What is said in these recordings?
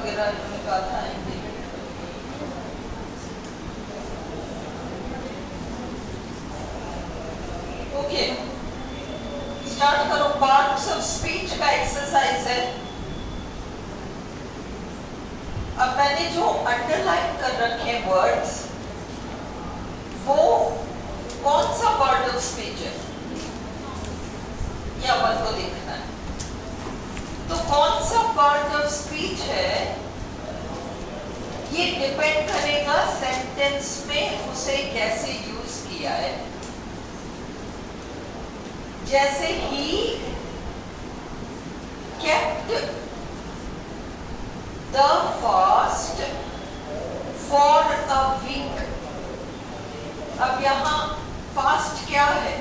वगैरह इन्होंने कहा था आएंगे। ओके, स्टार्ट करो। पार्ट्स ऑफ स्पीच का एक्सरसाइज है। अब मैंने जो अंडरलाइन कर रखे हैं वर्ड्स, वो कौन सा पार्ट ऑफ स्पीच है या अपन को देखना है। तो कौन सा पार्ट ऑफ स्पीच है ये डिपेंड करेगा सेंटेंस में उसे कैसे यूज किया है। जैसे ही kept the fast for a week। अब यहाँ फास्ट क्या है?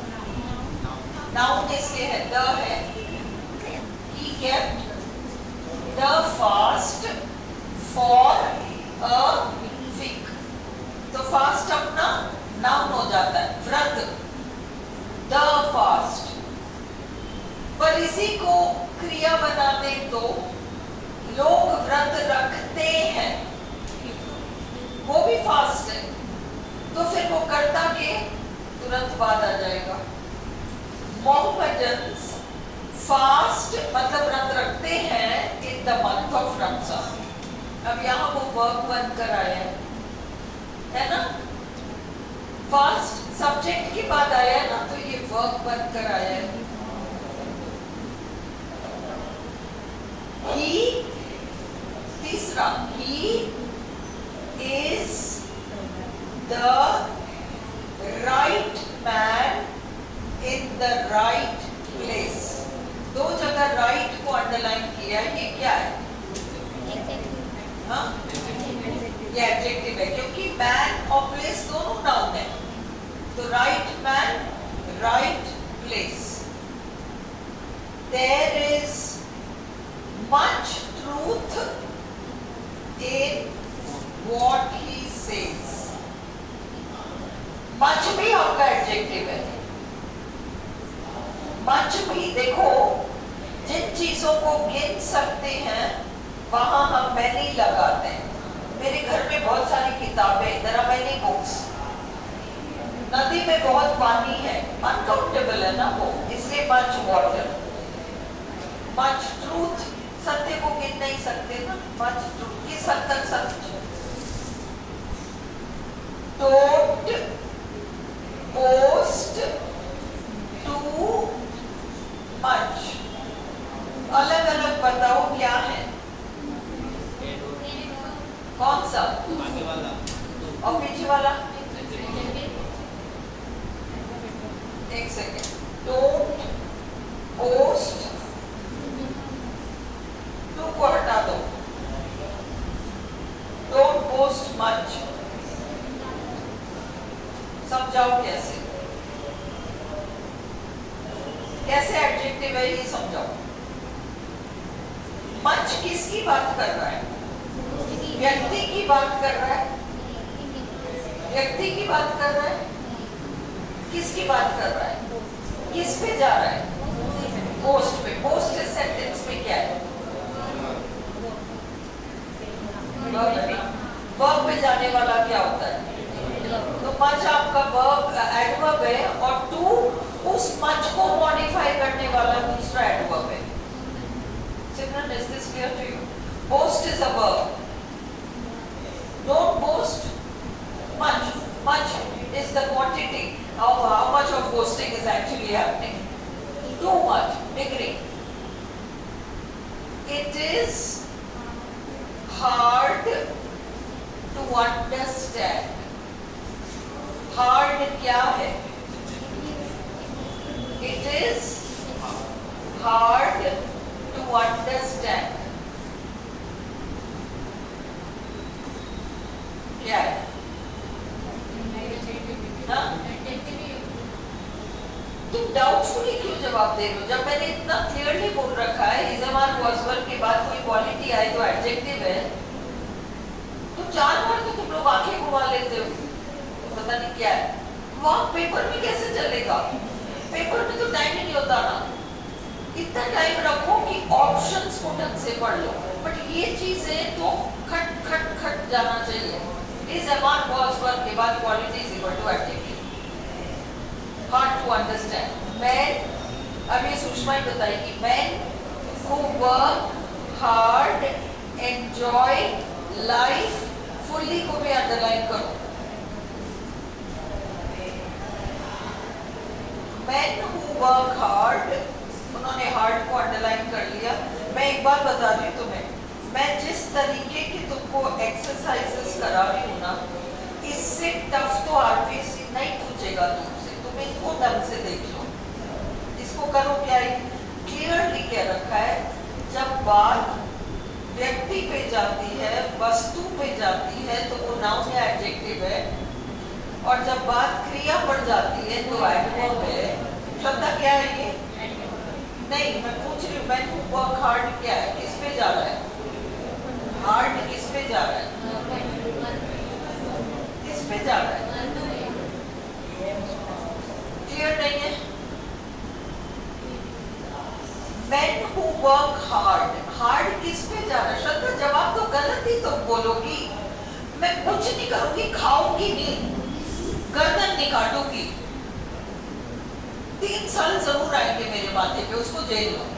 नाउन इसके है, द है। He kept the fast for a week। तो फास्ट अपना नाउन हो जाता है, व्रत, द फास्ट। पर इसी को क्रिया बना दे तो लोग व्रत रखते हैं, वो भी फास्ट है। तो फिर वो कर्ता के तुरंत बाद आ जाएगा। मोहम्मदन्स फास्ट मतलब व्रत रखते हैं in the month of Ramzan. अब यहाँ वो वर्ब बनकर आया है ना, फास्ट सब्जेक्ट की बात आया ना, तो ये वर्ब बनकर आया है। He, तीसरा, he is the right man in the right place। दो जगह right को अंडरलाइन किया, ये क्या है? हाँ, ये एडजेक्टिव है, क्योंकि man और place दोनों नाउन है। तो right man, right place। There is much truth in what he says। much भी आपका एडजेक्टिव है। much भी देखो, जिन चीजों को गिन सकते हैं वहां हम many लगाते हैं। मेरे घर में बहुत सारी किताबें, there are many books। नदी में बहुत पानी है, अनकाउंटेबल है ना वो, इसलिए much water। much truth, सत्य को गिन नहीं सकते ना, much truth, किस हद तक सत्य। Don't boast too much। अलग अलग बताओ क्या है, कौन सा? आगे वाला और पीछे वाला। एक सेकेंड। Don't boast, टू को हटा दो। Don't boast much, समझाओ कैसे, कैसे एडजेक्टिव है ये समझाओ। मच किसकी बात कर रहा है? व्यक्ति की बात कर रहा है, व्यक्ति की बात कर रहा है, किसकी बात कर रहा है, किस पे जा रहा है? पोस्ट पे। पोस्ट इस सेंटेंस में क्या है? वर्ब पे जाने वाला क्या होता है? तो मच आपका वर्ब एडवर्ब है और टू उस मच को मॉडिफाई करने वाला दूसरा एडवर्ब है। Simran, is this clear to you? Boast is a verb. Don't boast much. Much is the quantity. How much of boasting is actually happening? Too much, beginning. It is hard to understand। Hard क्या है? It is hard to understand। क्या है? तुम doubtfully क्यों जवाब दे रहे हो? जब मैंने इतना क्लियरली बोल रखा है इज़मार वॉजवर के बाद कोई क्वालिटी आए तो एडजेक्टिव है, तो 4 बार तो तुम लोग आंखें घुमा लेते हो, तो पता नहीं क्या है। वहाँ पेपर में कैसे चलेगा? पेपर में तो टाइम ही नहीं होता ना। इतना टाइम रखो कि ऑप्शंस को ढंग से पढ़ लो, बट ये चीजें तो खट खट खट जाना चाहिए। इस अमाउंट was वर्क के बाद quality is equal to adjective. Hard to understand. Man, अब ये सुषमा ही बताएगी, man who work hard enjoy life, fully को भी अंडरलाइन करो। men who work hard, उन्होंने हार्ड को अंडरलाइन कर लिया। मैं एक बात बता रही हूँ तुम्हें, मैं जिस तरीके की तुमको एक्सरसाइजेस करा रही हूँ ना, इससे टफ तो आरपीएससी नहीं पूछेगा तुमसे। तुम इसको ढंग से देख लो, इसको करो। क्या क्लियरली क्या रखा है, जब बात व्यक्ति पे जाती है, वस्तु पे जाती है तो वो नाउन या एडजेक्टिव है, और जब बात क्रिया पर जाती है तो एडवर्ब है। श्रद्धा क्या है ये? नहीं, मैं पूछ रही हूँ, मैं वर्क हार्ड क्या है, किस पे जा रहा है? हार्ड किस पे जा रहा है? किस पे जा रहा है? क्लियर नहीं है? Men who work hard, hard किस पे जा रहा है? श्रद्धा जवाब तो गलत ही तुम बोलोगी। मैं कुछ नहीं करूंगी, खाऊंगी नहीं, गर्दन नहीं काटूंगी, 3 साल जरूर आएंगे मेरे माथे पे, उसको जेल लो।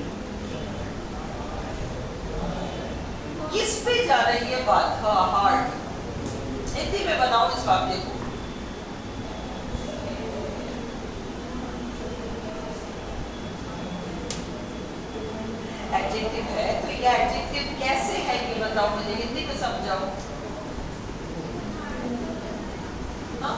किस पे जा रही है बात? हाँ, हार्ड। हिंदी में बनाओ इस वाक्य को। एडजेक्टिव है तो ये एडजेक्टिव कैसे है ये बताओ मुझे, हिंदी में समझाओ। हाँ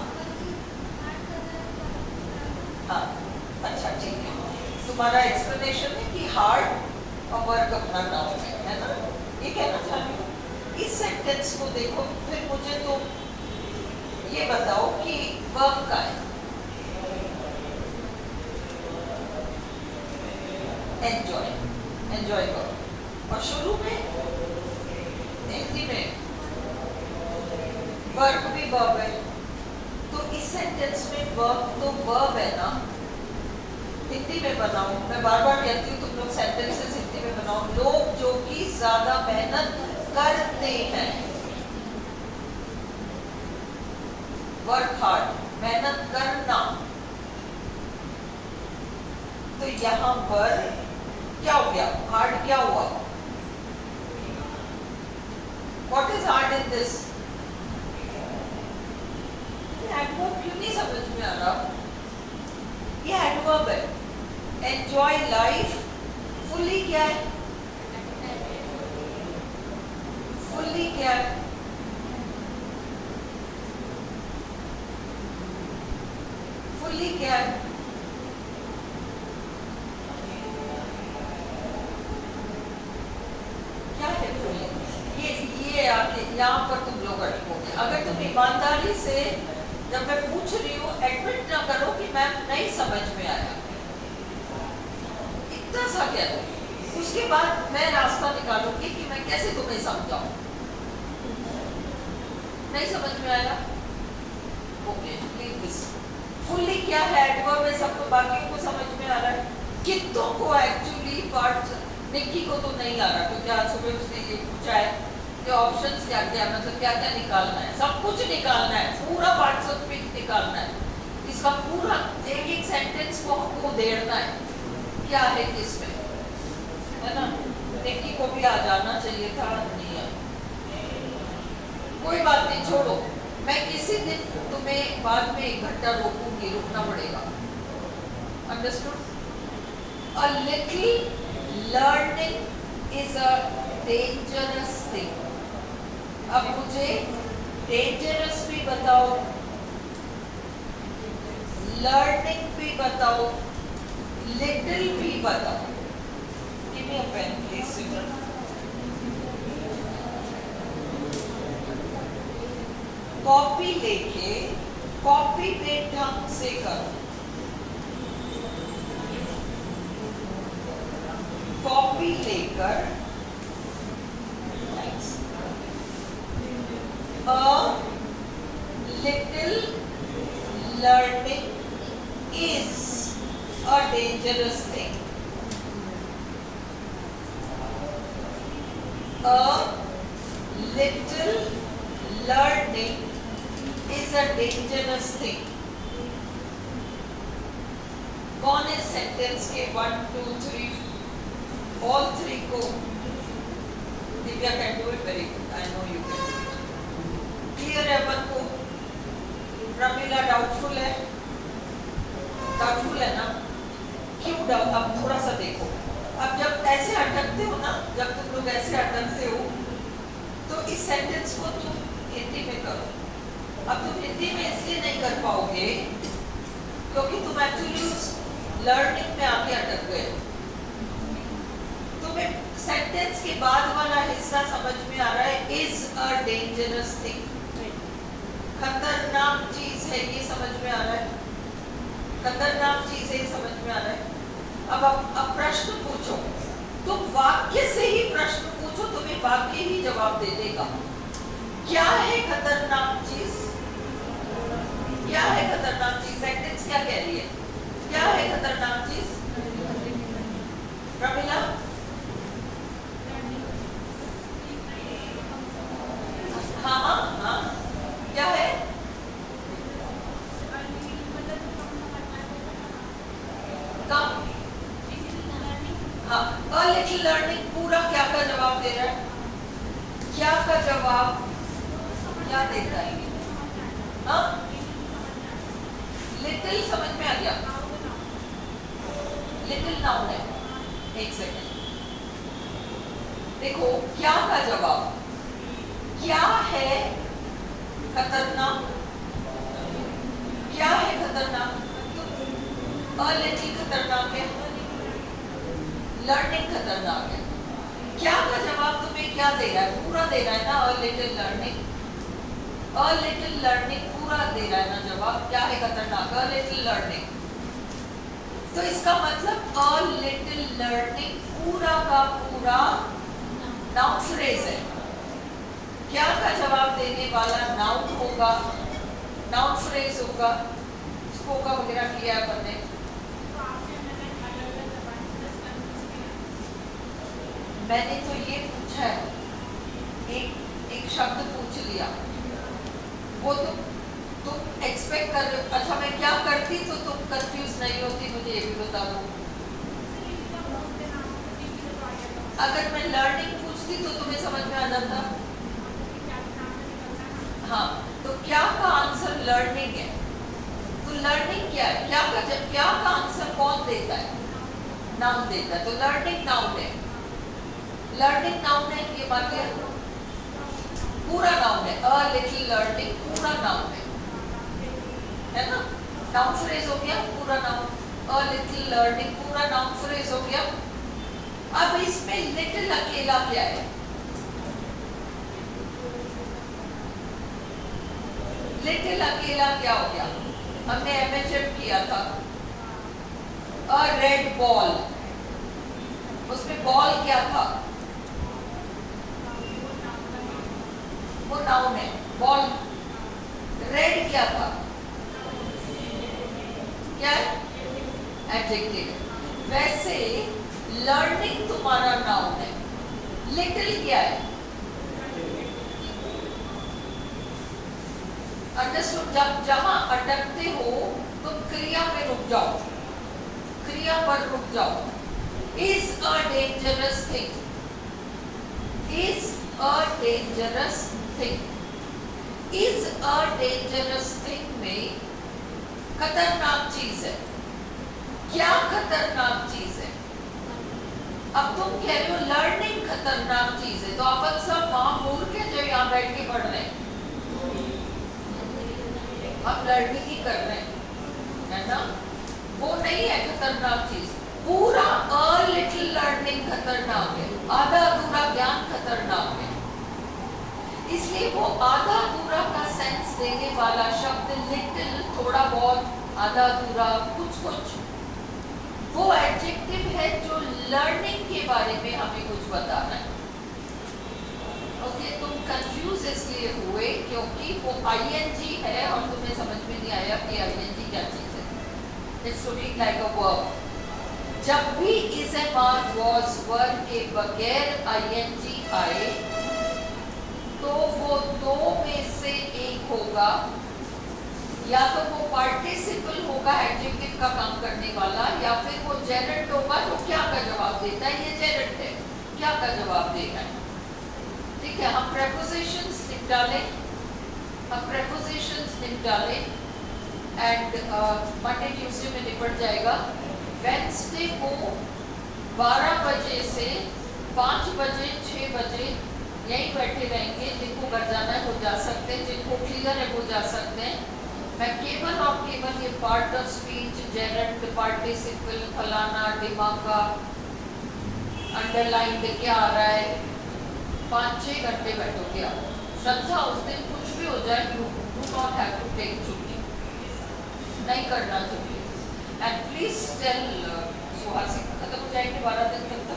हाँ, अच्छा ठीक है। तुम्हारा एक्सप्लेनेशन है कि हार्ड और वर्क अपना नाउन है ना, ये कहना चाह रही हूँ। इस सेंटेंस को देखो, फिर मुझे तो ये बताओ कि वर्क का है एंजॉय, एंजॉय करो, और शुरू में हिंदी में वर्क भी वर्ब है, तो इस सेंटेंस में वर्क तो वर्ब है ना। हिंदी में बनाओ, मैं बार बार कहती हूँ तुम लोग सेंटेंसेस हिंदी में बनाओ। लोग जो कि ज्यादा मेहनत करते हैं, वर्क हार्ड, मेहनत करना। तो यहाँ पर क्या हो गया? हार्ड क्या हुआ? What is hard in this? Adverb क्यों नहीं समझ में आ रहा? ये एडवर्ब है। एंजॉय लाइफ, फुल्ली क्या है? फुल्ली क्या है? फुल्ली क्या है? यहाँ पर तुम लोग अटकोगे। अगर तुम ईमानदारी से, जब मैं पूछ रही हूँ, एडमिट ना करो कि मैम नहीं समझ में आया, इतना सा कह दो, उसके बाद मैं रास्ता निकालूंगी कि मैं कैसे तुम्हें समझाऊं। नहीं समझ में आया? Okay, leave this. फुल्ली क्या है? एडवर्ब है, सबको, बाकियों को समझ में आ रहा है, कितनों को एक्चुअली पार्ट, निक्की को तो नहीं आ रहा क्योंकि आज सुबह उसने ये पूछा है ऑप्शंस क्या क्या, मतलब क्या क्या निकालना है, सब कुछ निकालना है, पूरा पार्ट्स ऑफ स्पीच निकालना है, इसका पूरा एक एक सेंटेंस को हमको देना है क्या है किसमें, है ना। निक्की को भी आ जाना चाहिए था, नहीं आया, कोई बात नहीं, छोड़ो। मैं किसी दिन तुम्हें बाद में 1 घंटा रोकूंगी, रुकना पड़ेगा। Understood? A little learning is a dangerous thing. अब मुझे डेंजरस भी बताओ, लर्निंग भी बताओ, लिटिल भी बताओ। Give me a pen please. Copy लेके कॉपी पे ढंग से करो, कॉपी लेकर a little learning is a dangerous thing. little learning is a dangerous thing. कौन इस सेंटेंस के 1, 2, 3 all 3 को? Divya can do it very good. I know you can do it. Clear है अपन को? प्रमिला डाउटफुल है? डाउटफुल है ना? क्यों डाउट? अब थोड़ा सा देखो. अब जब ऐसे अटकते हो ना, जब तुम लोग ऐसे अटकते हो, तो इस सेंटेंस को तुम हिंदी में करो. अब तुम हिंदी में इसलिए नहीं कर पाओगे क्योंकि तुम एक्चुअली उस लर्निंग में आके अटक गए. तुम्हें सेंटेंस के बाद वाला हिस्सा समझ में आ रहा है. इज अ डेंजरस थिंग, खतरनाक चीज है, ये समझ में आ रहा है. खतरनाक चीज है, ये समझ में आ रहा है. अब प्रश्न पूछो. तुम वाक्य से ही प्रश्न पूछो, तुम्हें वाक्य ही जवाब दे देगा. क्या है खतरनाक चीज? क्या है खतरनाक चीज? सेंटेंस क्या कह रही है? क्या है खतरनाक चीज? प्रमिला? हाँ हाँ हाँ, क्या है? कम. हाँ, a little learning पूरा क्या का जवाब दे रहा है? क्या का जवाब क्या देता है? हाँ, लिटिल समझ में आ गया? लिटिल नाउन है. एक सेकेंड देखो, क्या का जवाब क्या है? खतरनाक. क्या है खतरनाक? a little खतरनाक है, लर्निंग खतरनाक है. क्या का जवाब तुम्हें क्या दे रहा है? पूरा दे रहा है ना. a little learning, a little learning पूरा दे रहा है ना जवाब. क्या है खतरनाक? a little learning. तो इसका मतलब a little learning पूरा का पूरा नाउन फ्रेज है. क्या का जवाब देने वाला नाउन होगा, नाउन फ्रेज होगा. स्पोका वगैरह किया अपन ने. मैंने तो ये पूछा है, एक शब्द पूछ लिया, वो तुम एक्सपेक्ट कर रहे हो. अच्छा, मैं क्या करती तो तुम कंफ्यूज नहीं होती, मुझे ये भी बता दो. अगर मैं लर्निंग पूछती तो तुम्हें समझ में आ जाता. हाँ, तो क्या का आंसर लर्निंग है. तो लर्निंग क्या है? क्या का आंसर कौन देता है? नाउन देता है. तो लर्निंग नाउन है. लर्निंग नाउन है, ये मान लिया. पूरा नाउन है. a little learning पूरा नाउन है ना. नाउन फ्रेज हो गया पूरा नाउन. a little learning पूरा नाउन फ्रेज हो गया. अब इसमें लिटिल अकेला क्या है? लिटिल अकेला क्या हो गया? हमने एमएचएफ किया था. अ रेड बॉल, उसमें बॉल क्या था? वो नाउन है. बॉल. रेड क्या था? क्या है? एडजेक्टिव. वैसे लर्निंग तुम्हारा नाउन है. लिटिल क्या है? अंडरस्टूड. जब जहां अटकते हो तो क्रिया पे रुक जाओ, क्रिया पर रुक जाओ. Is a dangerous thing. Is a dangerous thing. Is a dangerous thing में खतरनाक चीज है. क्या खतरनाक चीज है? अब तुम कह रहे हो लर्निंग खतरनाक चीज है, तो अपन सब वहां मूर्ख है जो यहाँ बैठ के पढ़ रहे हैं. हम लर्निंग ही कर रहे हैं, है ना. वो नहीं है खतरनाक चीज. पूरा a little learning खतरनाक है. आधा अधूरा ज्ञान खतरनाक है. इसलिए वो आधा अधूरा का सेंस देने वाला शब्द लिटिल, थोड़ा बहुत, आधा अधूरा, कुछ कुछ, वो एडजेक्टिव है जो लर्निंग के बारे में हमें कुछ बताना है. ओके, तुम कंफ्यूज इसलिए हुए क्योंकि वो ing है और तुम्हें समझ में नहीं आया कि ing क्या चीज है. It's looking like a verb. जब भी is SMR was were के बगैर ING आए तो वो दो में से एक होगा, या तो वो पार्टिसिपल होगा एडजेक्टिव का काम करने वाला, या फिर वो जेरेंट होगा जो क्या का जवाब देता है। ये जेरेंट है, क्या का जवाब दे रहा है। ठीक है, हम प्रेपोजिशंस निकालें, एंड मंडे ट्यूसडे में निपट जाएगा। वेंसडे को 12 बजे से 5 बजे 6 बजे यहीं बैठे रहेंगे। जिनको घर जाना है वो जा सकते हैं, जिनको क्लियर है वो जा सकते हैं। मैं केवल और केवल ये part of speech, gerund, participle, फलाना, दिमागा, अंडरलाइन क्या आ रहा है, 5-6 घंटे बैठोगे आप। श्रद्धा, उस दिन कुछ भी हो जाए, you do not have to take chhutti, नहीं करना छुट्टी। एंड प्लीज टेल सुहासी खत्म हो जाएगी 12 दिन तक,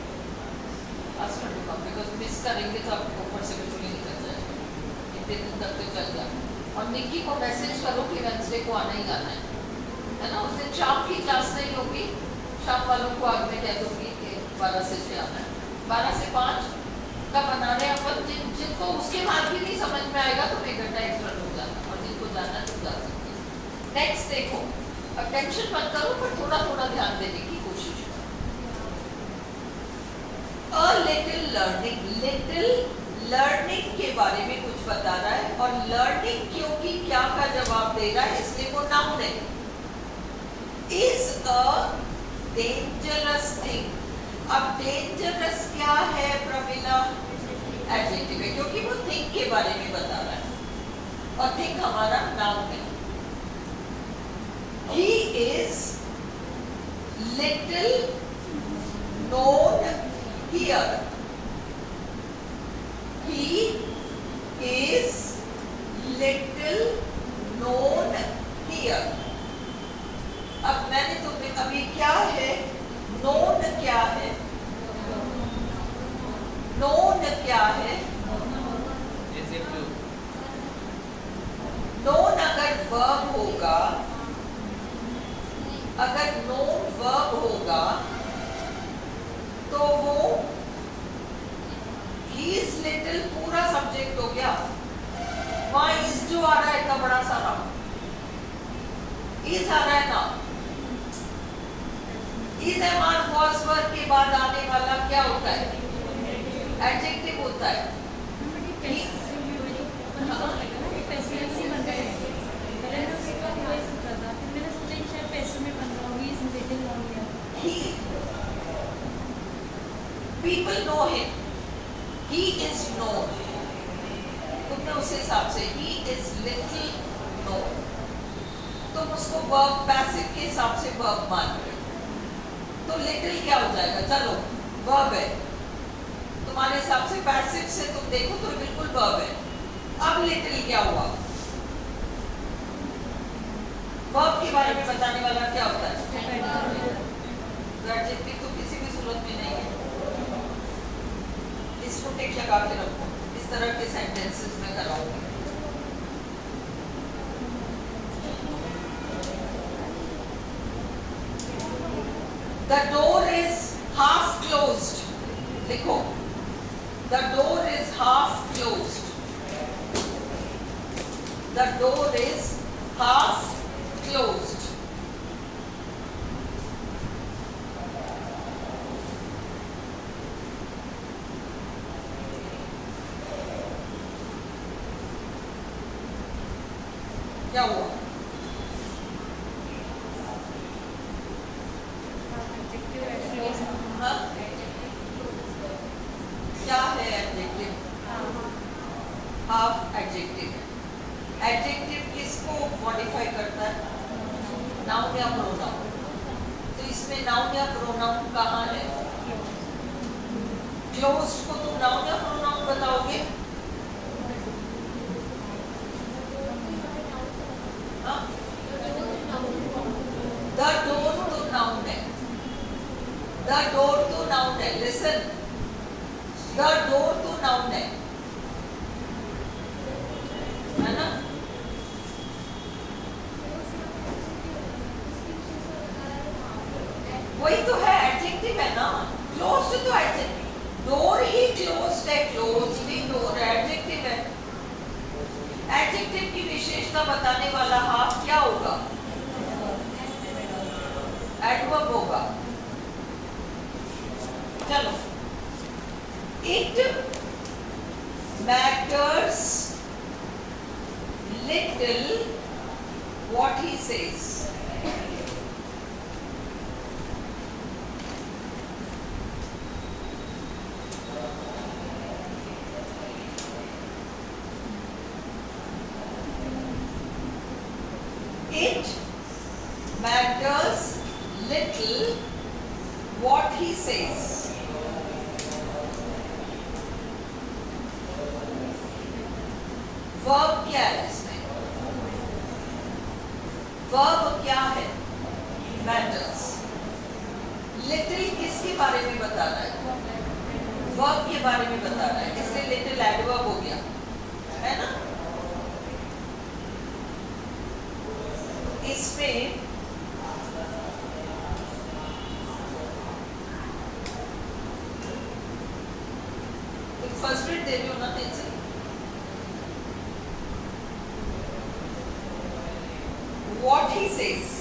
बिकॉज मिस करेंगे तो आपको ऊपर से बिल्कुल ही निकल जाएगा। इतने दिन तक तो चल जाए। और निक्की को मैसेज करो कि वेंसडे को आना ही आना है ना। उस दिन शाम की क्लास नहीं होगी, शाम वालों को आगे मैं कह दूँगी कि 12 से 6 आना है। 12 से 5 का बना रहे अपन। जिनको उसके बाद भी नहीं समझ में आएगा तो 1 घंटा एक्स्ट्रा हो जाना, और जिनको जाना है तो जा सकते हैं। नेक्स्ट देखो, अब टेंशन मत करो पर थोड़ा थोड़ा ध्यान देने की कोशिश करो। अ लिटिल लर्निंग के बारे में कुछ बता रहा है, और लर्निंग क्योंकि क्या का जवाब दे रहा है इसलिए वो नाउन है। Is a dangerous thing. अब डेंजरस क्या है प्रमिला? एडजेक्टिव है, क्योंकि वो थिंग के बारे में बता रहा है, और थिंग हमारा नाउन है। He is little known here. He is little known here. अब मैंने तुम्हें अभी क्या है, known क्या है, known क्या है, known अगर verb होगा, अगर known verb होगा तो वो he is little पूरा सब्जेक्ट हो गया। वहां is जो आ रहा है इतना बड़ा सारा is आ रहा है ना। is MR was were के बाद आने वाला क्या होता है? एडजेक्टिव होता है। People know him. He is known. तुमने उस हिसाब से he is little known, तुम उसको verb passive के हिसाब से verb मान रहे हो, तो little क्या हो जाएगा? चलो verb है, तुम्हारे हिसाब से passive से तुम देखो तो बिल्कुल verb है। अब little क्या हुआ? verb के बारे में बताने वाला क्या होता है? एडजेक्टिव तो किसी भी सूरत में नहीं है। इसको टिक लगा के रखो, इस तरह के सेंटेंसेस में कराऊंगी। The door is half closed. लिखो, the door is half closed. The door is half closed. क्या हुआ? क्या है एडजेक्टिव? हाफ एडजेक्टिव है। एडजेक्टिव किसको मॉडिफाई करता है? नाउन या प्रोनाउन। तो इसमें नाउन या प्रोनाउन कहाँ है? क्लोज्ड को तुम नाउन या प्रोनाउन बताओगे? The door तो नाउन है। The door तो नाउन है। Listen, the door तो नाउन है ना? वही तो है, एडजेक्टिव है enclosed है, closed indoor एडजेक्टिव है। एडजेक्टिव की विशेषता बताने वाला हाफ क्या होगा? एडवर्ब होगा। चलो, it matters little what he says. It matters little what he says. Verb क्या है इसमें? वर्ब क्या है? मैटर्स। लिटिल किसके बारे में बता रहा है? वर्ब के बारे में बता रहा है, इसलिए लिटिल एडवर्ब हो गया, है ना? इसमें फर्स्ट रेट दे रही हो ना तेज से। What he says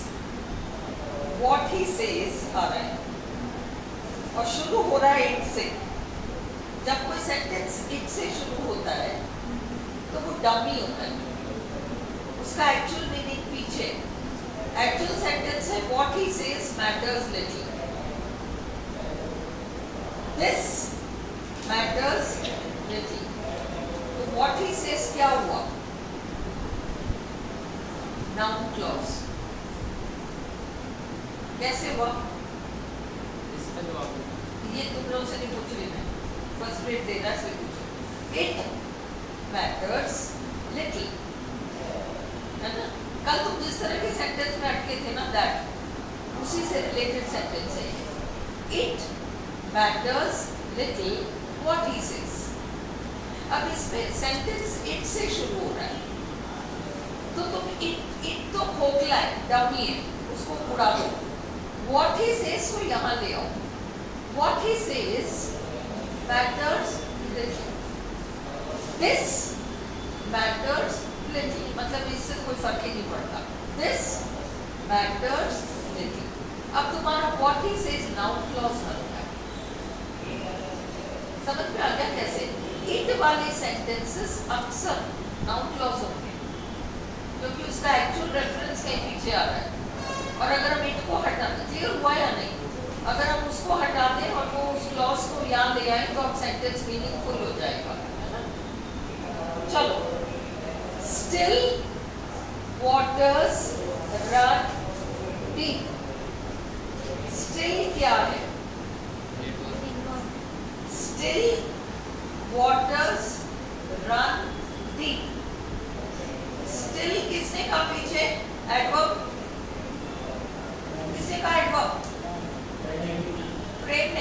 आ रहा है और शुरू हो रहा है it से। जब कोई सेंटेंस it से शुरू होता है तो वो डमी होता है, उसका एक्चुअल मीनिंग पीछे। एक्चुअल सेंटेंस है what he says matters little. This matters little. तो what he says क्या हुआ? Noun clause. कैसे हुआ? ये तुम लोग से नहीं पूछ रही मैं, फर्स्ट ग्रेड देना से पूछो। इट मैटर्स लिटिल, है ना? कल तुम जिस तरह के सेंटेंस में अटके थे ना, दैट उसी से रिलेटेड सेंटेंस है। It matters little what he says. अब इसमें सेंटेंस इट से शुरू हो रहा है, तो तुम इट तो खोखला है, डमी है, उसको उड़ा दो। What he says को यहाँ ले आओ। What he says matters little. This matters little, मतलब इससे कोई फर्क ही नहीं पड़ता। This matters little. अब तुम्हारा what he says noun clause बन गया। समझ में आ गया कैसे? इट वाले सेंटेंसेस अक्सर नाउन क्लॉज होंगे क्योंकि उसका एक्चुअल रेफरेंस कहीं पीछे आ रहा है। और अगर हम इट को हटा दें, क्लियर हुआ या नहीं? अगर हम उसको हटा दें और वो उस क्लॉज को यहाँ ले आए तो अब सेंटेंस मीनिंगफुल हो जाएगा, है ना? चलो, still waters run deep. Still क्या है? Still waters run deep. Still किसने कहा पीछे? एडवर्ब। किसने कहा एडवर्ब? प्रेम ने।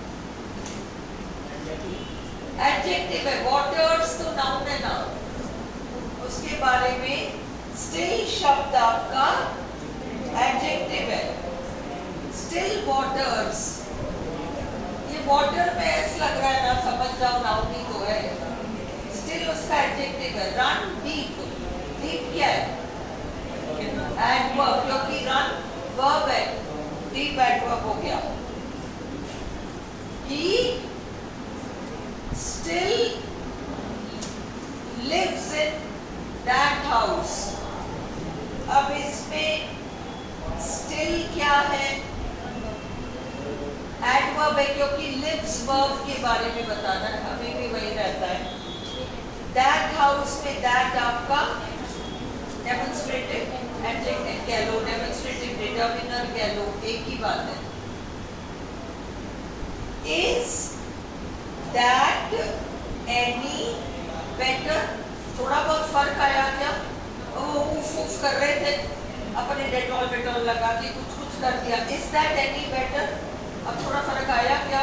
एडजेक्टिव है, वाटर्स तो नाउन है ना, उसके बारे में स्टिल शब्द आपका एडजेक्टिव है। स्टिल वाटर्स, ये वाटर में ऐसा लग रहा है ना, समझ जाओ नाउन ही तो है। स्टिल उसका एडजेक्टिव है। रन डीप, डीप क्या है? एडवर्ब, क्योंकि रन वर्ब है, डीप एडवर्ब हो गया। He still lives in that house. अब इसमें still क्या है? एडवर्ब है क्योंकि lives वर्ब के बारे में बताना है, अभी भी वही रहता है। That house में that आपका डेमोन्स्ट्रेटिव एडजेक्टिव कह लो, डेमोन्स्ट्रेटिव डिटरमिनर कह लो, एक ही बात है। Is that any better? थोड़ा बहुत फर्क आया क्या? वो उफ कर रहे थे, अपने डेटॉल वेटॉल लगा के कुछ कर दिया। Is that any better? अब थोड़ा फर्क आया क्या?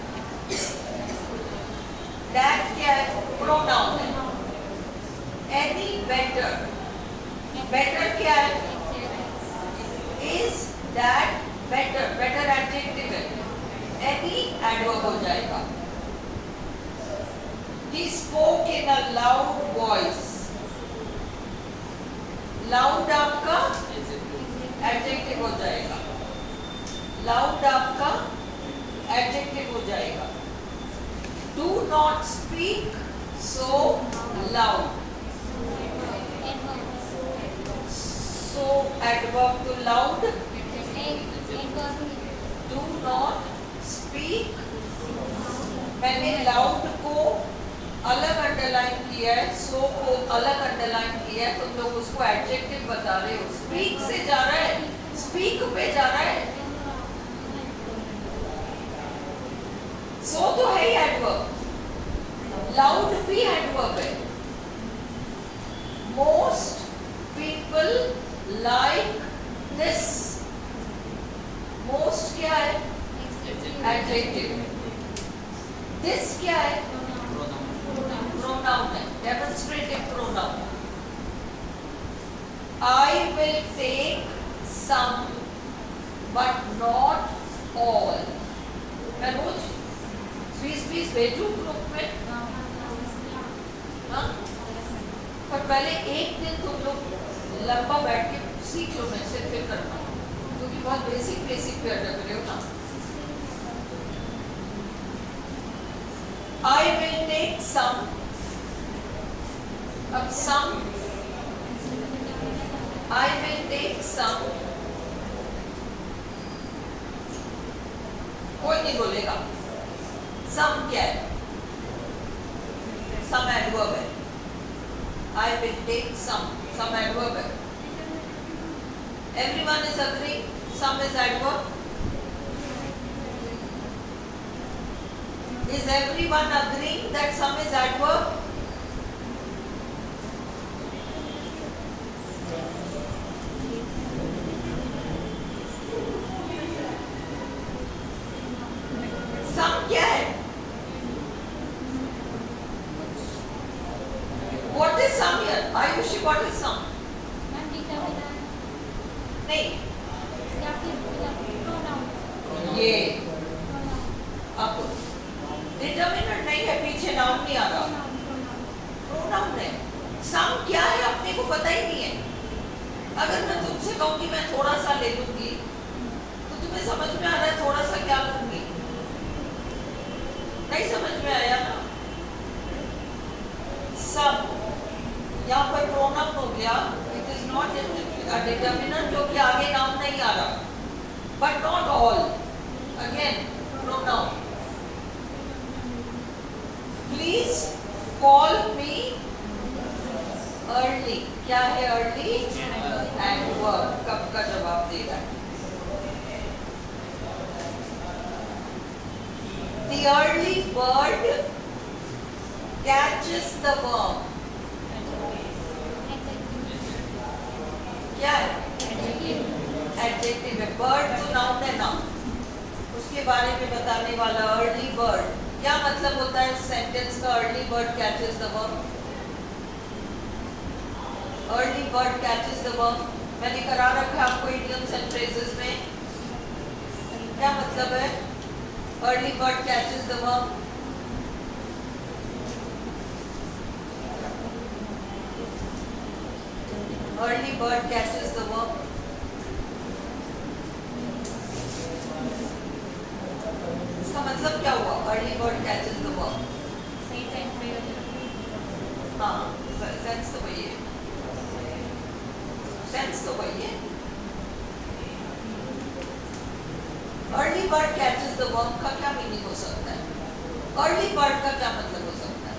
That क्या है? प्रोनाउन है। Any better, better क्या है? Is that better, better adjective है। Any एडवर्ब हो जाएगा। He spoke in a loud voice. Loud आपका adjective हो जाएगा. Loud आपका adjective हो जाएगा. Do not speak so loud. So adverb to loud. Do not speak. मैंने loud को अलग अंडरलाइन किया है, so को अलग अंडरलाइन किया है, तुम लोग उसको एडजेक्टिव बता रहे हो. Speak से जा रहा है, speak पे जा रहा है. So तो है ही एडवर्ब. Loud भी एडवर्ब है. Most people like this. Most क्या है? एडजेक्टिव. This क्या है? Pronoun है. Demonstrative pronoun. I will take some, but not all. मैं रोज 20-20 भेजूं ग्रुप में. हाँ? पर पहले एक दिन तुम लोग लंबा बैठ के सीख लो मैं से फिर करना, क्योंकि बहुत बेसिक पे अटक रहे हो ना. I will take some. अब some, I will take some. कोई नहीं बोलेगा. Some क्या है? Some adverb है. I will take some. Some adverb है. Everyone is agreeing. Some is adverb. Is everyone agreeing that some is adverb? Some क्या है? What is some here? Ayushi, what is some? नहीं. ये अब determinant नहीं है, पीछे नाउन नहीं आ रहा. प्रोनाउन है. सम क्या है अपने को पता ही नहीं है. अगर मैं तुमसे कहूँ कि मैं थोड़ा सा ले लूंगी, तो तुम्हें समझ में आ रहा है थोड़ा सा क्या लूंगी? नहीं समझ में आया ना. सम यहाँ पर प्रोनाउन हो गया. It is not a determinant क्योंकि आगे नाउन नहीं आ रहा. But not all. Again pronoun. Please call me early. क्या है early? Adverb. कब का जवाब देगा? The early bird catches the worm. क्या है? Adjective है. Bird तो noun है ना. उसके बारे में बताने वाला early bird. क्या मतलब होता है सेंटेंस का? Early bird catches the worm. Early bird catches the worm मैंने करा रखा है आपको इडियम्स एंड फ्रेजेस में. क्या मतलब है early bird catches the worm? Early bird catches the worm. इसका मतलब क्या हुआ? Early bird catches the worm. सही टाइम पे. हाँ, सेंस तो वही है. सेंस तो वही है. Early bird catches the worm का क्या मीनिंग हो सकता है? अर्ली बर्ड का क्या मतलब हो सकता है?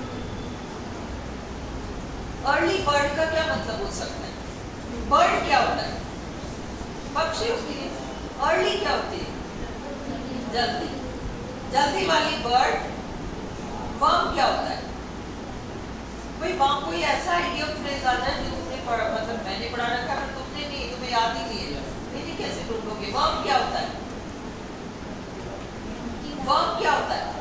अर्ली बर्ड का क्या मतलब हो सकता है? बर्ड क्या होता है? पक्षी होती है. अर्ली क्या होती है? जल्दी. जल्दी वाली बर्ड. वर्म क्या होता है? भाई वहां कोई ऐसा इडियम फ्रेज आ जाए जो तुमने पढ़ा, मतलब मैंने पढ़ा रखा है, तुमने नहीं, तुम्हें याद ही नहीं है. नहीं कैसे ढूंढोगे? वर्म क्या होता है? वर्म क्या होता है?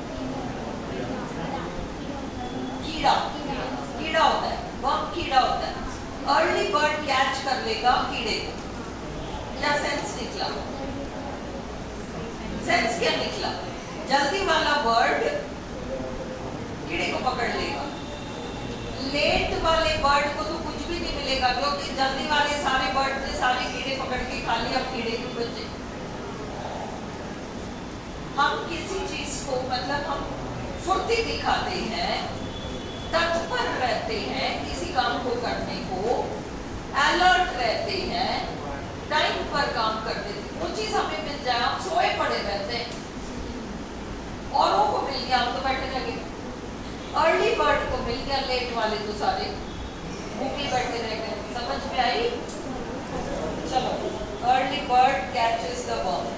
कीड़ा. कीड़ा होता है. वर्म कीड़ा होता है. अर्ली बर्ड कैच कर लेगा कीड़े को. क्या सेंस निकला? सेंस क्या निकला? जल्दी वाला बर्ड कीड़े को पकड़ लेगा। लेट वाले बर्ड को तो कुछ भी नहीं मिलेगा, क्योंकि जल्दी वाले सारे बर्ड ने सारे कीड़े पकड़ के खा लिए, अब कीड़े क्यों बचे। हम किसी चीज को मतलब हम फुर्ती दिखाते हैं, तत्पर रहते हैं किसी काम को करने को, अलर्ट रहते हैं, टाइम पर काम करते थे, वो चीज हमें मिल जाए हम सोए पड़े रहते हैं, औरों को मिल गया हम तो बैठे रह गए। अर्ली बर्ड को मिल गया, लेट वाले तो सारे भूखे बैठे रह गए। समझ में आई? चलो, early bird catches the worm.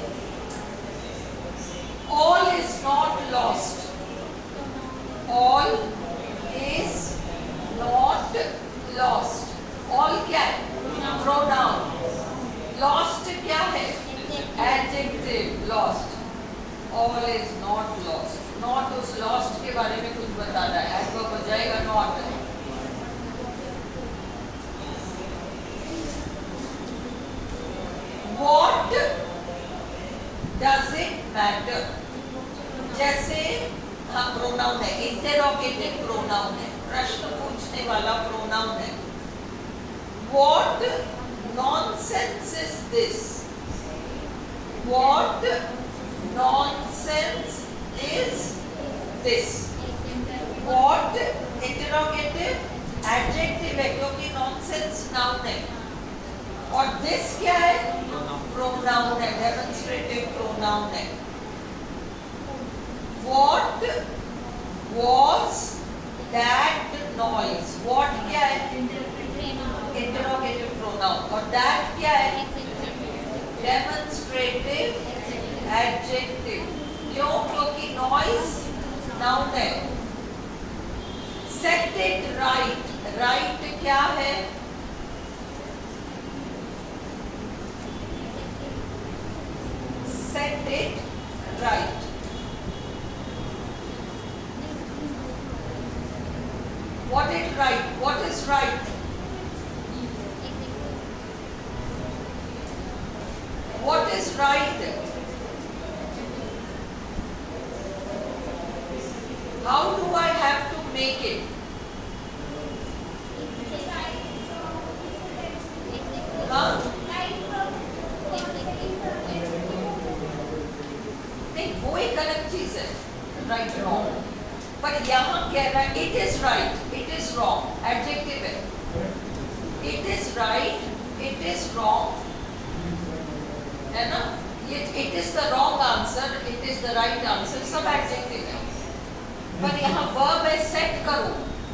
All is not lost. All is not lost. All क्या है? Pronoun. Lost क्या है? Adjective. Lost. All is not lost. Not उस lost के बारे में कुछ बता रहा है, adverb हो जाएगा not. What does it matter? जैसे हाँ प्रोनाउन है, इंटेरोगेटिव प्रोनाउन है, प्रश्न पूछने वाला प्रोनाउन है। What nonsense is this? What nonsense is this? What interrogative adjective है, क्योंकि nonsense नाउन है, और this क्या है? प्रोनाउन है, डेमोन्स्ट्रेटिव प्रोनाउन है। What was that noise? What क्या है? इंटरोगेटिव प्रोनाउन, और that क्या है? Demonstrative adjective. क्यों? क्योंकि noise नाउन है। Set it right. Right क्या है? Set it right. What is right? What is right? What is right? How do I have to make it? हाँ? नहीं, वो एक अलग चीज है, right wrong। पर यहाँ कह रहा है it is right, it is wrong, adjective है। It is right, it is wrong, है ना? ये it is the wrong answer, it is the right answer, सब adjective है। पर यहाँ verb है set करो,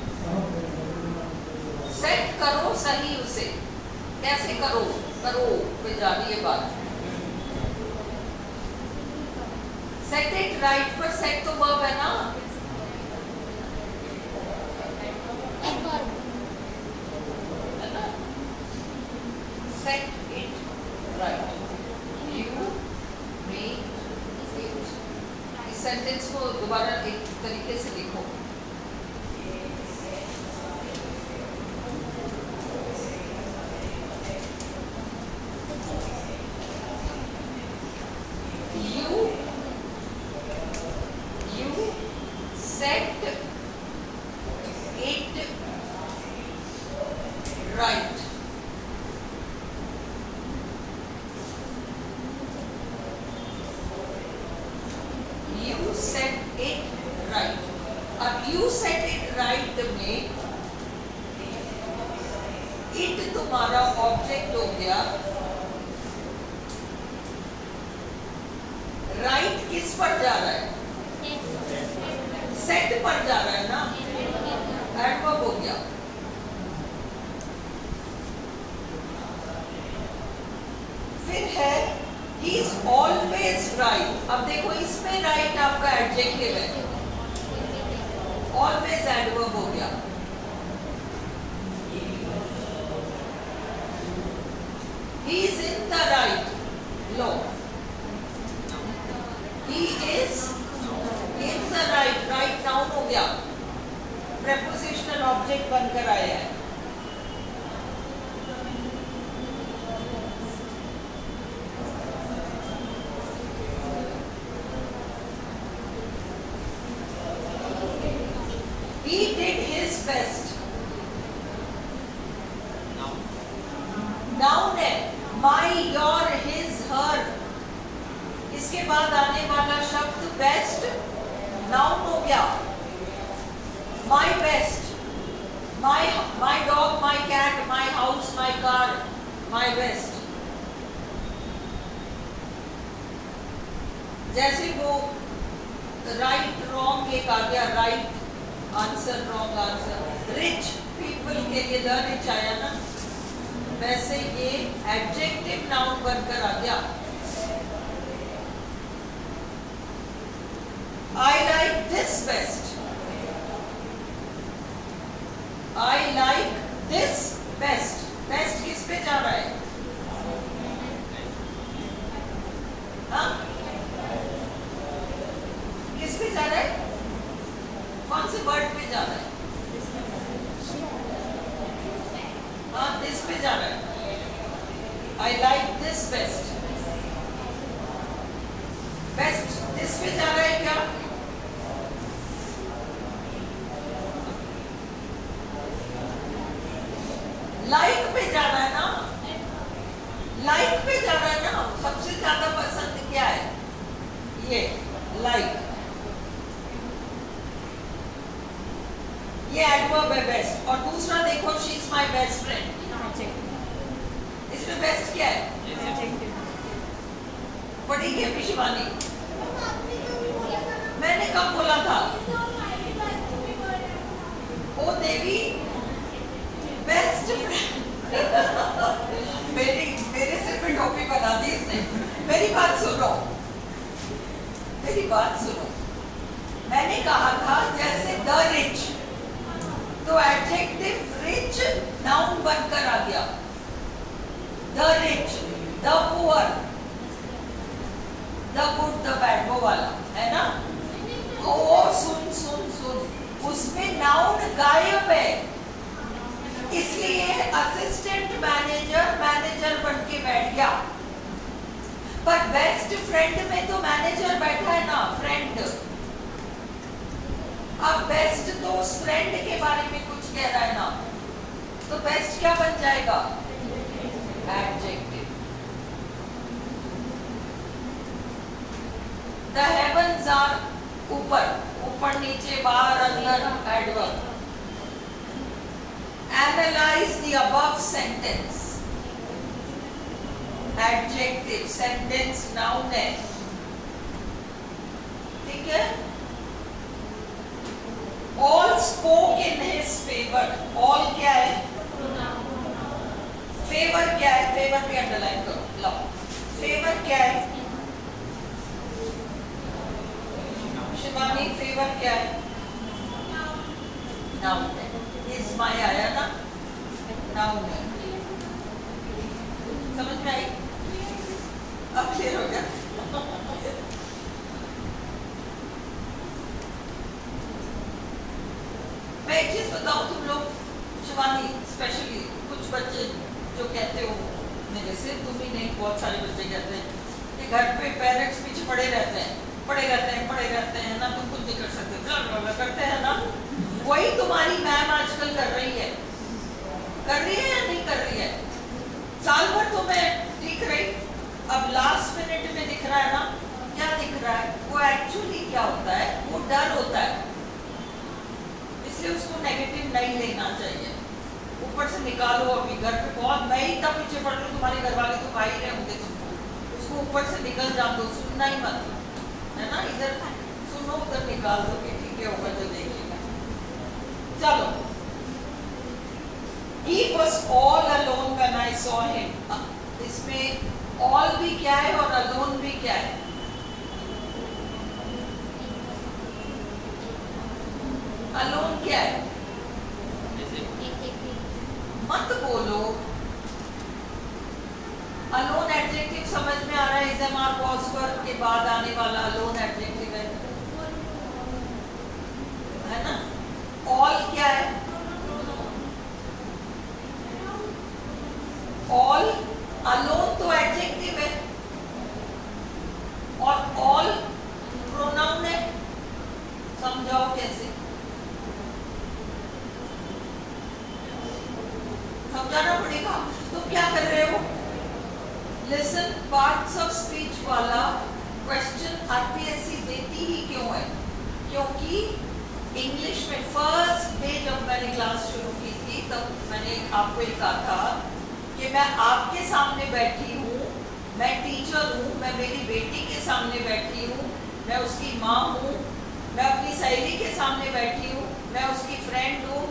set करो सही उसे। कैसे करो? करो पे जा रही है बात। Set it right पर set तो verb है ना? Set it right. You make it. इस सेंटेंस को दोबारा एक तरीके से लिखो। You set it right. You set it right. अब you set it right में it तुम्हारा ऑब्जेक्ट हो गया। right किस पर जा रहा है? set पर जा रहा है ना? एडवर्ब हो गया। फिर है he is always right। अब देखो इसमें right आपका एडजेक्टिव है, always एडवर्ब हो गया। he is in the right, लो he is in the right, right noun हो गया, प्रेपोजिशनल ऑब्जेक्ट बनकर आया है। He did his best. Noun है my, your, his, her. इसके बाद आने वाला शब्द बेस्ट नाउन हो गया. My best, my dog, my cat, my house, my car, my best. जैसे वो राइट रॉन्ग एक आ गया, right answer wrong answer. Rich people के लिए द रिच आया ना, वैसे ये एडजेक्टिव नाउन बनकर आ गया. I like this best. I like this best. Best किस पे जा रहा है? हाँ? किस पे जा रहा है? कौन से वर्ड पे जा रहा है? हाँ, this पे जा रहा है. I like this best. Best this पे जा रहा है क्या? लाइक पे जा रहा है ना, लाइक पे जा रहा है ना. सबसे ज्यादा पसंद क्या है? ये लाइक. ये एडवर्ब है बेस्ट. और दूसरा देखो, she is my best friend. इसमें बेस्ट क्या है? पढ़ी है शिवानी? मैंने कब बोला था? ओ देवी बेस्ट मेरे सिर पे टोपी बना दी इसने. मेरी बात सुनो, मेरी बात सुनो. मैंने कहा था जैसे द रिच, तो एडजेक्टिव रिच नाउन बनकर आ गया. The rich, the poor, the good, the bad, वो वाला है ना. ओ सुन सुन सुन, उसमें नाउन गायब है, इसलिए असिस्टेंट मैनेजर मैनेजर बन के बैठ गया. पर बेस्ट फ्रेंड में तो मैनेजर बैठा है ना, फ्रेंड. अब बेस्ट तो उस फ्रेंड के बारे में कुछ कह रहा है ना, तो बेस्ट क्या बन जाएगा? एडजेक्टिव. द हेवंस आर, ऊपर ऊपर नीचे बाहर अंदर, adverb. Analyze the above sentence. Adjective. Sentence noun है. ठीक है? All spoke in his favor. All क्या है? Favor क्या है? Favor पे अंडरलाइन करो. लो. Favor क्या है? शिवानी, favor क्या है? Noun है. इस माय आया ना, नाउन है. समझ में आई? अब क्लियर हो गया? मैं एक चीज बताऊं तुम लोग, शिवानी स्पेशली, कुछ बच्चे जो कहते हो मेरे से, तुम ही नहीं, बहुत सारे बच्चे कहते हैं कि घर पे पेरेंट्स पीछे पड़े रहते हैं, पड़े रहते हैं ना, तुम कुछ नहीं कर सकते, ब्ला ब्ला ब्ला करते हैं ना. वही तुम्हारी मैम आजकल कर रही है या नहीं कर रही है? साल भर तो मैं दिख रही, अब लास्ट मिनट में दिख रहा है ना. क्या दिख रहा है? वो एक्चुअली क्या होता है, वो डर होता है, इसलिए उसको नेगेटिव नहीं लेना चाहिए. ऊपर से निकालो. अभी घर पे बहुत, मैं ही तब पीछे पड़ रही हूँ, तुम्हारे घर वाले तो खा ही रहे होंगे तुमको. उसको ऊपर से निकल जान दो, सुनना ही मत, है ना. इधर सुनो, उधर निकाल दो कि ठीक है होगा जो देखेगा. चलो. He was all alone when I saw him. इसमें all भी क्या है और alone भी क्या है? alone क्या है? मत बोलो. alone एडजेक्टिव समझ में आ रहा है? इज़ पॉज वर्ब के बाद आने वाला alone एडजेक्टिव है ना. all क्या है? all alone तो एडजेक्टिव है और all प्रोनाउन है. समझाओ कैसे? लिसन, पार्ट्स ऑफ स्पीच वाला क्वेश्चन आरपीएससी देती ही क्यों है? क्योंकि इंग्लिश में फर्स्ट डे जब मैंने क्लास शुरू की थी तब मैंने आपको एक कहा था कि मैं आपके सामने बैठी हूँ, मैं टीचर हूँ, मैं मेरी बेटी के सामने बैठी हूँ, मैं उसकी माँ हूँ, मैं अपनी सहेली के सामने बैठी हूँ, मैं उसकी फ्रेंड हूँ,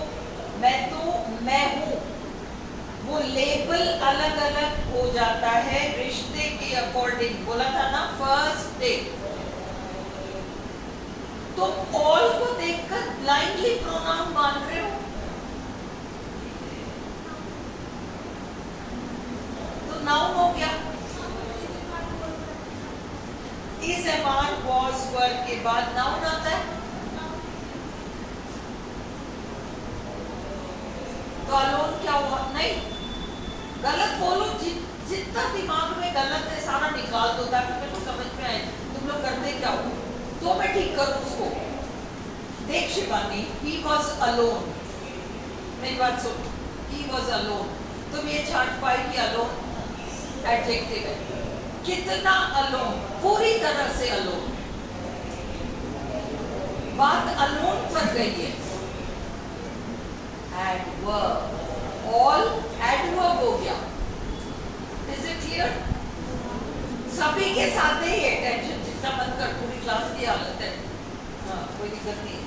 मैं हूँ। वो लेबल अलग अलग हो जाता है रिश्ते के अकॉर्डिंग। बोला था ना फर्स्ट डे। तुम ऑल को देखकर ब्लाइंडली प्रोनाउन मान रहे हो, तो नाउन हो गया। Is, am, are, was, were के बाद नाउन आता है। तो अलोन क्या हुआ? नहीं, गलत बोलो, जितना दिमाग में गलत है सारा निकाल दो ताकि मेरे को समझ में आए तुम लोग करते क्या हो, तो मैं ठीक करूं उसको। देख शिवानी, he was alone, मेरी बात सुन, he was alone। तुम ये छाट पाई कि alone एडजेक्टिव है। कितना alone? पूरी तरह से alone। बात alone पर गई है। Adverb, all adverb हो गया। Is it clear? सभी के साथ है ये, टेंशन जितना मत कर, पूरी क्लास की हालत है। हाँ, कोई दिक्कत नहीं।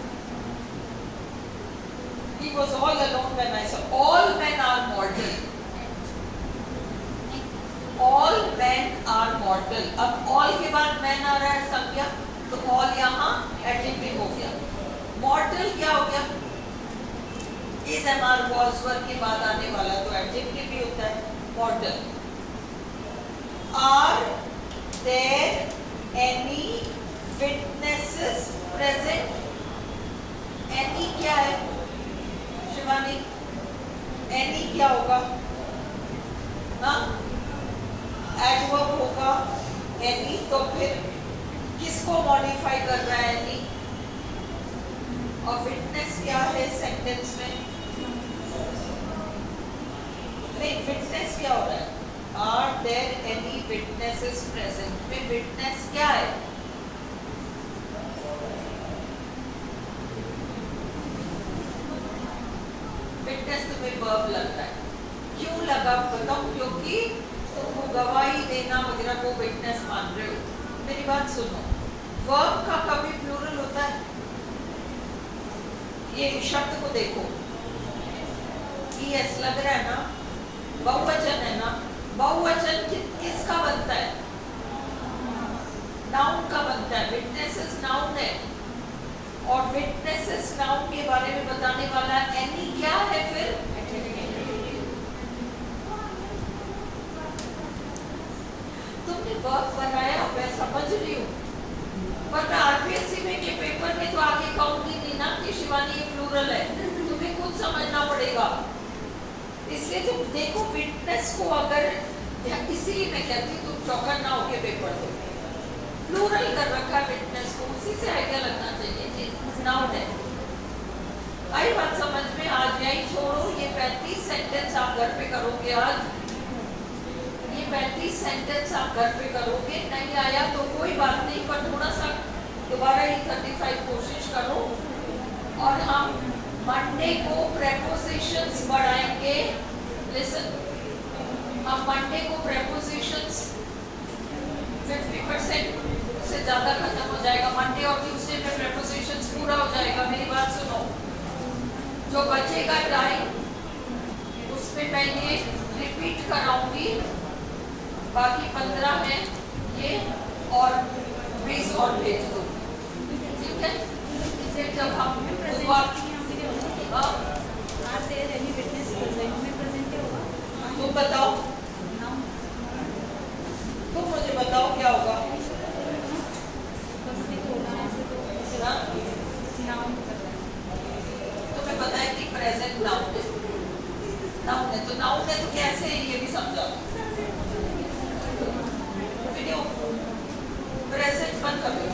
He was all alone when I saw. All men are mortal. All men are mortal. अब all के बाद man आ रहा है संज्ञा, तो all यहाँ एडजेक्टिव हो गया। Mortal क्या हो गया? इस, एम, आर, वॉज, वर के बाद आने वाला तो एडजेक्टिव भी होता है, modal. Are there any witnesses present? Any क्या है शिवानी? एनी क्या होगा? हाँ, एडवर्ब होगा एनी। तो फिर किसको मॉडिफाई कर रहा है एनी? और विटनेस क्या है सेंटेंस में? नहीं, विटनेस क्या हो रहा है? Are there any witnesses present में विटनेस क्या है? विटनेस तुम्हें वर्ब लग रहा है, क्यों लगा बताओ? क्योंकि तुम गवाही देना वगैरह को विटनेस मान रहे हो। मेरी बात सुनो, वर्ब का कभी प्लूरल होता है? ये शब्द को देखो, ES लग रहा है ना, बहुवचन है ना। बहुवचन किसका बनता है? नाउन का बनता है। विटनेसेस नाउन है, और विटनेसेस नाउन के बारे में बताने वाला एनी क्या है? फिर तुमने वर्ब बनाया, मैं समझ रही हूँ, पर मैं आरपीएससी में के पेपर में तो आगे कहूंगी नहीं ना कि शिवानी ये प्लूरल है, तुम्हें खुद समझना पड़ेगा। इसलिए तुम देखो विटनेस को, अगर इसीलिए मैं कहती हूँ तुम चौकन ना होके पेपर दो। प्लूरल कर रखा है विटनेस को, उसी से आइडिया लगना चाहिए, नाउन है। आई बात समझ में? आज यही छोड़ो, ये 35 सेंटेंस आप घर पे करोगे आज, ये 35 सेंटेंस आप घर पे करोगे। नहीं आया तो कोई बात नहीं, पर थोड़ा सा दोबारा ही 35 कोशिश करो। और हम मंडे को प्रेपोजिशंस बढ़ाएंगे। लिसन, हम मंडे को प्रेपोजिशंस 50% से ज्यादा खत्म हो जाएगा। मंडे और ट्यूसडे में प्रेपोजिशंस पूरा हो जाएगा। मेरी बात सुनो, जो बचेगा टाइम उसमें मैं ये रिपीट कराऊंगी, बाकी 15 है ये, और 20 और भेज दो, ठीक है? इसे जब हम तुम बताओ, तुम मुझे बताओ क्या होगा? तुम्हें पता है कि प्रेजेंट नाउन है, नाउन है तो नाउन है तो कैसे है ये भी समझाओ। वीडियो प्रेजेंट बंद कर दो।